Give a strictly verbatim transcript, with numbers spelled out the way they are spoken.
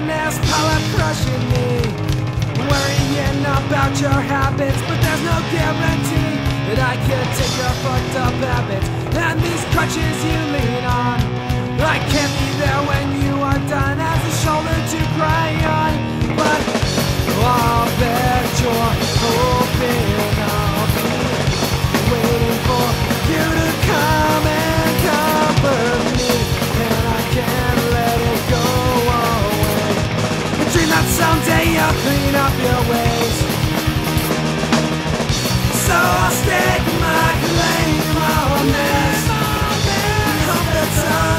bitterness, power crushing me, worrying about your habits, but there's no guarantee that I could take your fucked up habits and these crutches you lean on. I can't be there when you are done as a shoulder to cry on, but I'll bet you're hoping I'll be waiting for you to come and comfort me, and I can't let it go away. I dream that someday you'll clean up your ways, so I'll stake my claim on this. Hope that